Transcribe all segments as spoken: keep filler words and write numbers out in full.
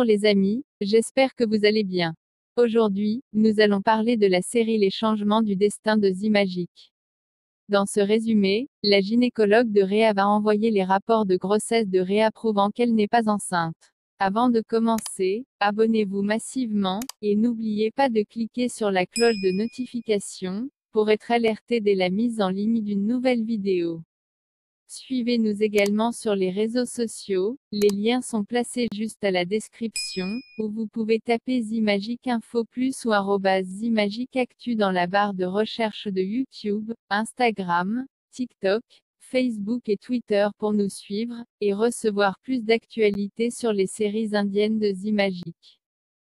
Bonjour les amis, j'espère que vous allez bien. Aujourd'hui, nous allons parler de la série Les changements du destin de Zimagic. Dans ce résumé, la gynécologue de Réa va envoyer les rapports de grossesse de Réa prouvant qu'elle n'est pas enceinte. Avant de commencer, abonnez-vous massivement, et n'oubliez pas de cliquer sur la cloche de notification, pour être alerté dès la mise en ligne d'une nouvelle vidéo. Suivez-nous également sur les réseaux sociaux, les liens sont placés juste à la description, où vous pouvez taper Zimagic Info Plus ou arobase Zimagic Actu dans la barre de recherche de YouTube, Instagram, TikTok, Facebook et Twitter pour nous suivre, et recevoir plus d'actualités sur les séries indiennes de Zimagic.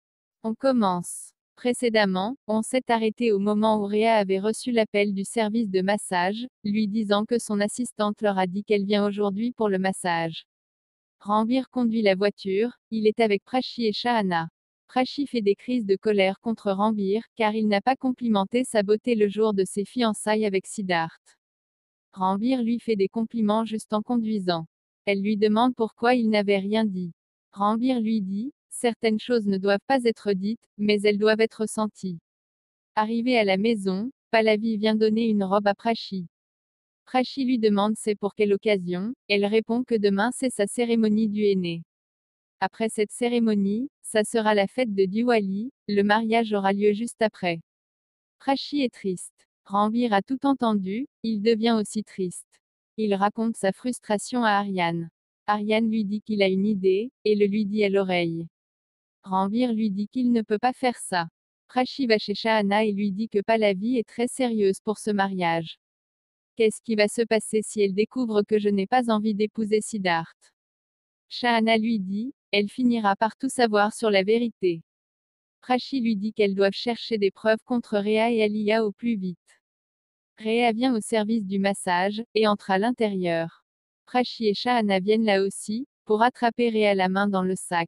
On commence. Précédemment, on s'est arrêté au moment où Réa avait reçu l'appel du service de massage, lui disant que son assistante leur a dit qu'elle vient aujourd'hui pour le massage. Ranbir conduit la voiture, il est avec Prachi et Shahana. Prachi fait des crises de colère contre Ranbir, car il n'a pas complimenté sa beauté le jour de ses fiançailles avec Siddharth. Ranbir lui fait des compliments juste en conduisant. Elle lui demande pourquoi il n'avait rien dit. Ranbir lui dit: certaines choses ne doivent pas être dites, mais elles doivent être senties. Arrivé à la maison, Pallavi vient donner une robe à Prachi. Prachi lui demande c'est pour quelle occasion, elle répond que demain c'est sa cérémonie du henné. Après cette cérémonie, ça sera la fête de Diwali, le mariage aura lieu juste après. Prachi est triste. Ranbir a tout entendu, il devient aussi triste. Il raconte sa frustration à Ariane. Ariane lui dit qu'il a une idée, et le lui dit à l'oreille. Ranbir lui dit qu'il ne peut pas faire ça. Prachi va chez Shahana et lui dit que Pallavi est très sérieuse pour ce mariage. Qu'est-ce qui va se passer si elle découvre que je n'ai pas envie d'épouser Siddharth? Shahana lui dit, elle finira par tout savoir sur la vérité. Prachi lui dit qu'elles doivent chercher des preuves contre Réa et Alia au plus vite. Réa vient au service du massage, et entre à l'intérieur. Prachi et Shahana viennent là aussi, pour attraper Réa la main dans le sac.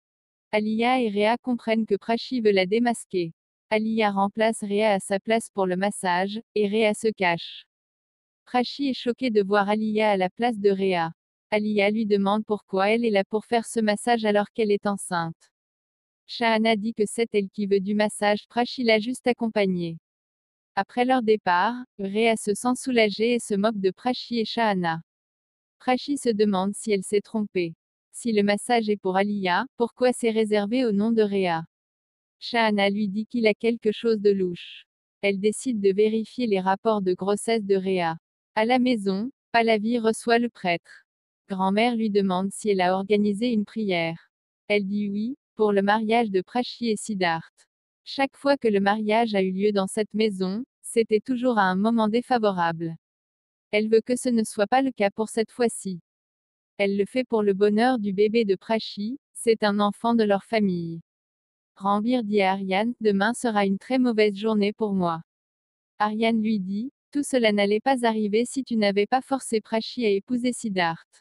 Alia et Réa comprennent que Prachi veut la démasquer. Alia remplace Réa à sa place pour le massage, et Réa se cache. Prachi est choqué de voir Alia à la place de Réa. Alia lui demande pourquoi elle est là pour faire ce massage alors qu'elle est enceinte. Shahana dit que c'est elle qui veut du massage, Prachi l'a juste accompagnée. Après leur départ, Réa se sent soulagée et se moque de Prachi et Shahana. Prachi se demande si elle s'est trompée. Si le massage est pour Alia, pourquoi c'est réservé au nom de Réa? Shahana lui dit qu'il a quelque chose de louche. Elle décide de vérifier les rapports de grossesse de Réa. À la maison, Pallavi reçoit le prêtre. Grand-mère lui demande si elle a organisé une prière. Elle dit oui, pour le mariage de Prachi et Siddharth. Chaque fois que le mariage a eu lieu dans cette maison, c'était toujours à un moment défavorable. Elle veut que ce ne soit pas le cas pour cette fois-ci. Elle le fait pour le bonheur du bébé de Prachi, c'est un enfant de leur famille. Ranbir dit à Ariane, demain sera une très mauvaise journée pour moi. Ariane lui dit, tout cela n'allait pas arriver si tu n'avais pas forcé Prachi à épouser Siddharth.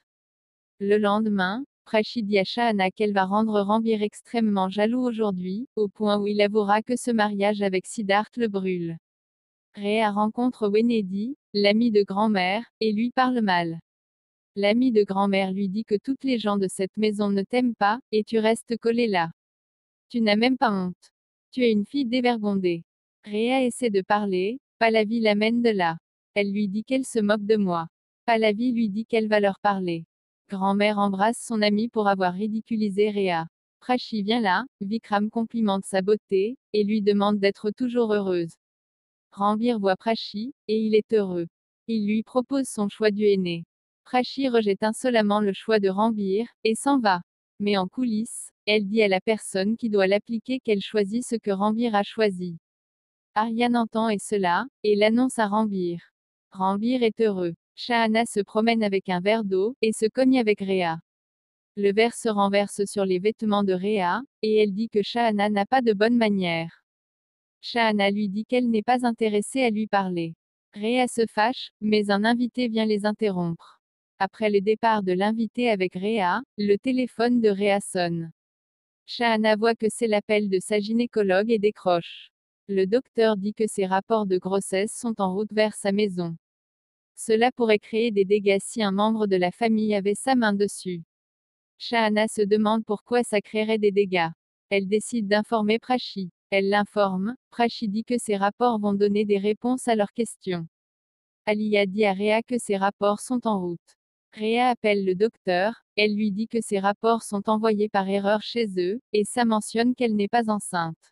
Le lendemain, Prachi dit à Shahana qu'elle va rendre Ranbir extrêmement jaloux aujourd'hui, au point où il avouera que ce mariage avec Siddharth le brûle. Réa rencontre Wenedi, l'ami de grand-mère, et lui parle mal. L'ami de grand-mère lui dit que toutes les gens de cette maison ne t'aiment pas, et tu restes collé là. Tu n'as même pas honte. Tu es une fille dévergondée. Réa essaie de parler, Pallavi l'amène de là. Elle lui dit qu'elle se moque de moi. Pallavi lui dit qu'elle va leur parler. Grand-mère embrasse son ami pour avoir ridiculisé Réa. Prachi vient là, Vikram complimente sa beauté, et lui demande d'être toujours heureuse. Ranbir voit Prachi, et il est heureux. Il lui propose son choix du henné. Prachi rejette insolemment le choix de Ranbir, et s'en va. Mais en coulisses, elle dit à la personne qui doit l'appliquer qu'elle choisit ce que Ranbir a choisi. Ariane entend et cela, et l'annonce à Ranbir. Ranbir est heureux. Shahana se promène avec un verre d'eau, et se cogne avec Réa. Le verre se renverse sur les vêtements de Réa, et elle dit que Shahana n'a pas de bonne manière. Shahana lui dit qu'elle n'est pas intéressée à lui parler. Réa se fâche, mais un invité vient les interrompre. Après le départ de l'invité avec Réa, le téléphone de Réa sonne. Shahana voit que c'est l'appel de sa gynécologue et décroche. Le docteur dit que ses rapports de grossesse sont en route vers sa maison. Cela pourrait créer des dégâts si un membre de la famille avait sa main dessus. Shahana se demande pourquoi ça créerait des dégâts. Elle décide d'informer Prachi. Elle l'informe, Prachi dit que ses rapports vont donner des réponses à leurs questions. Aliya dit à Réa que ses rapports sont en route. Réa appelle le docteur, elle lui dit que ses rapports sont envoyés par erreur chez eux, et ça mentionne qu'elle n'est pas enceinte.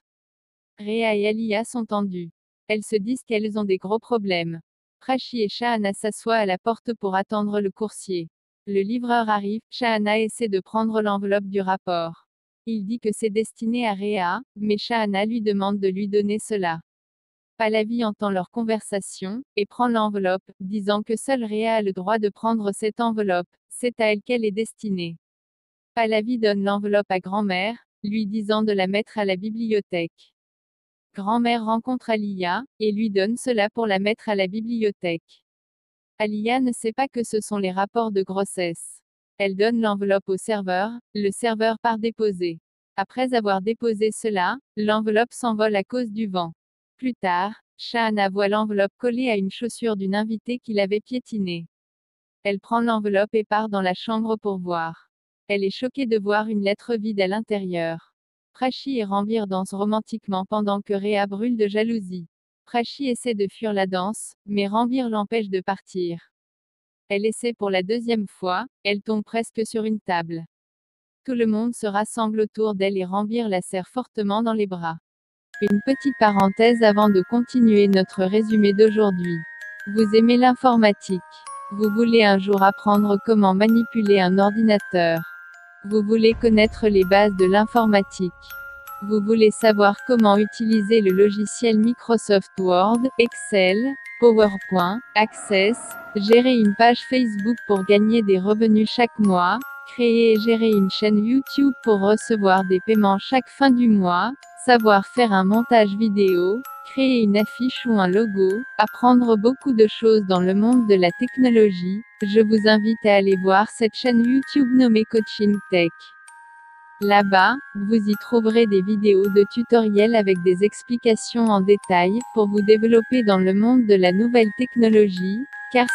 Réa et Aliya sont tendues. Elles se disent qu'elles ont des gros problèmes. Prachi et Shahana s'assoient à la porte pour attendre le coursier. Le livreur arrive, Shahana essaie de prendre l'enveloppe du rapport. Il dit que c'est destiné à Réa, mais Shahana lui demande de lui donner cela. Pallavi entend leur conversation, et prend l'enveloppe, disant que seule Réa a le droit de prendre cette enveloppe, c'est à elle qu'elle est destinée. Pallavi donne l'enveloppe à grand-mère, lui disant de la mettre à la bibliothèque. Grand-mère rencontre Aliya, et lui donne cela pour la mettre à la bibliothèque. Aliya ne sait pas que ce sont les rapports de grossesse. Elle donne l'enveloppe au serveur, le serveur part déposer. Après avoir déposé cela, l'enveloppe s'envole à cause du vent. Plus tard, Shahana voit l'enveloppe collée à une chaussure d'une invitée qui l'avait piétinée. Elle prend l'enveloppe et part dans la chambre pour voir. Elle est choquée de voir une lettre vide à l'intérieur. Prachi et Rambir dansent romantiquement pendant que Réa brûle de jalousie. Prachi essaie de fuir la danse, mais Rambir l'empêche de partir. Elle essaie pour la deuxième fois, elle tombe presque sur une table. Tout le monde se rassemble autour d'elle et Rambir la serre fortement dans les bras. Une petite parenthèse avant de continuer notre résumé d'aujourd'hui. Vous aimez l'informatique. Vous voulez un jour apprendre comment manipuler un ordinateur. Vous voulez connaître les bases de l'informatique. Vous voulez savoir comment utiliser le logiciel Microsoft Word, Excel, PowerPoint, Access, gérer une page Facebook pour gagner des revenus chaque mois, créer et gérer une chaîne YouTube pour recevoir des paiements chaque fin du mois, savoir faire un montage vidéo, créer une affiche ou un logo, apprendre beaucoup de choses dans le monde de la technologie. Je vous invite à aller voir cette chaîne YouTube nommée Coaching Tech. Là-bas, vous y trouverez des vidéos de tutoriels avec des explications en détail, pour vous développer dans le monde de la nouvelle technologie, car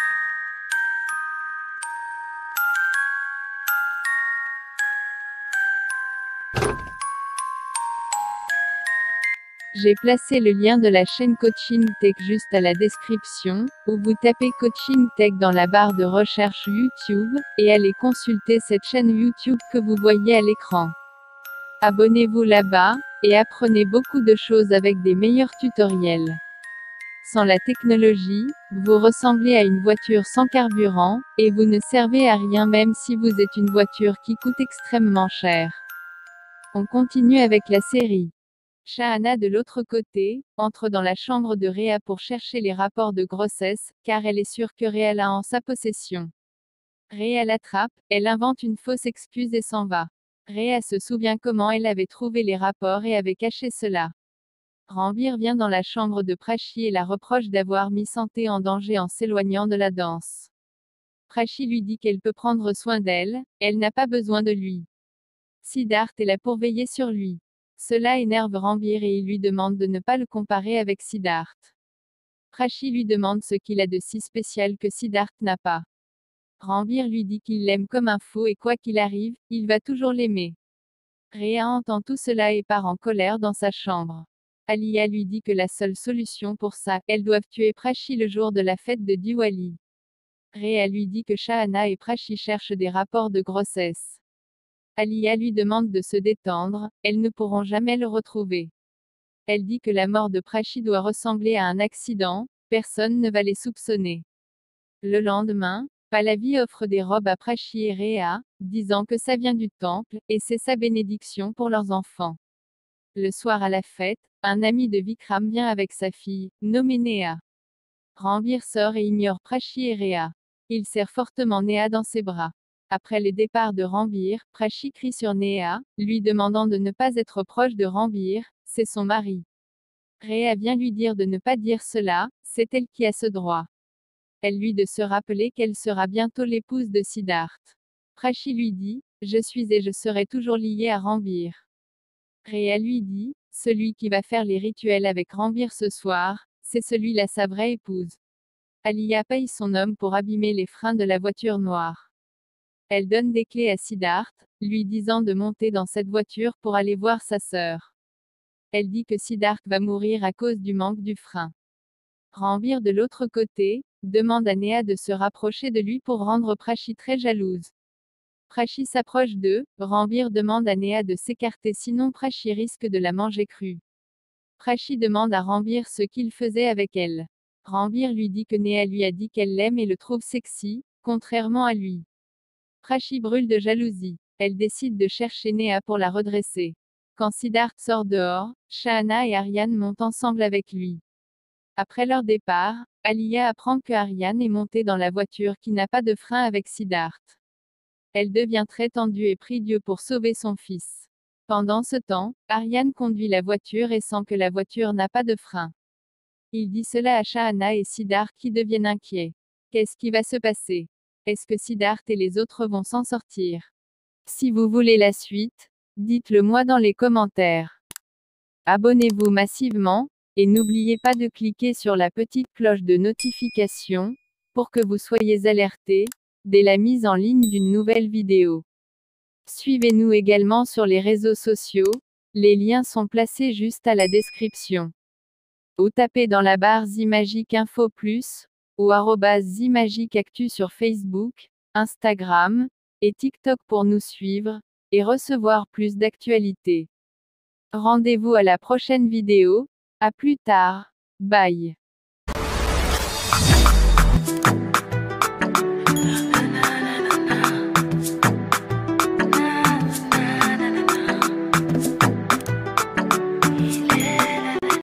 j'ai placé le lien de la chaîne Coaching Tech juste à la description, ou vous tapez Coaching Tech dans la barre de recherche YouTube, et allez consulter cette chaîne YouTube que vous voyez à l'écran. Abonnez-vous là-bas, et apprenez beaucoup de choses avec des meilleurs tutoriels. Sans la technologie, vous ressemblez à une voiture sans carburant, et vous ne servez à rien même si vous êtes une voiture qui coûte extrêmement cher. On continue avec la série. Shahana de l'autre côté, entre dans la chambre de Réa pour chercher les rapports de grossesse, car elle est sûre que Réa l'a en sa possession. Réa l'attrape, elle invente une fausse excuse et s'en va. Réa se souvient comment elle avait trouvé les rapports et avait caché cela. Rambir vient dans la chambre de Prachi et la reproche d'avoir mis Santé en danger en s'éloignant de la danse. Prachi lui dit qu'elle peut prendre soin d'elle, elle n'a pas besoin de lui. Siddharth est là pour veiller sur lui. Cela énerve Rambir et il lui demande de ne pas le comparer avec Siddharth. Prachi lui demande ce qu'il a de si spécial que Siddharth n'a pas. Rambir lui dit qu'il l'aime comme un fou et quoi qu'il arrive, il va toujours l'aimer. Réa entend tout cela et part en colère dans sa chambre. Aliya lui dit que la seule solution pour ça, elles doivent tuer Prachi le jour de la fête de Diwali. Réa lui dit que Shahana et Prachi cherchent des rapports de grossesse. Aliya lui demande de se détendre, elles ne pourront jamais le retrouver. Elle dit que la mort de Prachi doit ressembler à un accident, personne ne va les soupçonner. Le lendemain, Pallavi offre des robes à Prachi et Réa, disant que ça vient du temple, et c'est sa bénédiction pour leurs enfants. Le soir à la fête, un ami de Vikram vient avec sa fille, nommée Néha. Rambir sort et ignore Prachi et Réa. Il serre fortement Néha dans ses bras. Après le départ de Rambir, Prachi crie sur Néha, lui demandant de ne pas être proche de Rambir, c'est son mari. Réa vient lui dire de ne pas dire cela, c'est elle qui a ce droit. Elle lui de se rappeler qu'elle sera bientôt l'épouse de Siddharth. Prachi lui dit, je suis et je serai toujours liée à Rambir. Réa lui dit, celui qui va faire les rituels avec Rambir ce soir, c'est celui-là sa vraie épouse. Aliya paye son homme pour abîmer les freins de la voiture noire. Elle donne des clés à Siddharth, lui disant de monter dans cette voiture pour aller voir sa sœur. Elle dit que Siddharth va mourir à cause du manque du frein. Ranbir de l'autre côté, demande à Neha de se rapprocher de lui pour rendre Prachi très jalouse. Prachi s'approche d'eux, Ranbir demande à Neha de s'écarter sinon Prachi risque de la manger crue. Prachi demande à Ranbir ce qu'il faisait avec elle. Ranbir lui dit que Neha lui a dit qu'elle l'aime et le trouve sexy, contrairement à lui. Prachi brûle de jalousie. Elle décide de chercher Neha pour la redresser. Quand Siddharth sort dehors, Shahana et Aryan montent ensemble avec lui. Après leur départ, Alia apprend que Aryan est monté dans la voiture qui n'a pas de frein avec Siddharth. Elle devient très tendue et prie Dieu pour sauver son fils. Pendant ce temps, Aryan conduit la voiture et sent que la voiture n'a pas de frein. Il dit cela à Shahana et Siddharth qui deviennent inquiets. Qu'est-ce qui va se passer? Est-ce que Siddharth et les autres vont s'en sortir? Si vous voulez la suite, dites-le moi dans les commentaires. Abonnez-vous massivement, et n'oubliez pas de cliquer sur la petite cloche de notification, pour que vous soyez alertés, dès la mise en ligne d'une nouvelle vidéo. Suivez-nous également sur les réseaux sociaux, les liens sont placés juste à la description. Ou tapez dans la barre Zimagique Info Plus, ou arobase Zimagique Actu sur Facebook, Instagram, et TikTok pour nous suivre, et recevoir plus d'actualités. Rendez-vous à la prochaine vidéo, à plus tard, bye.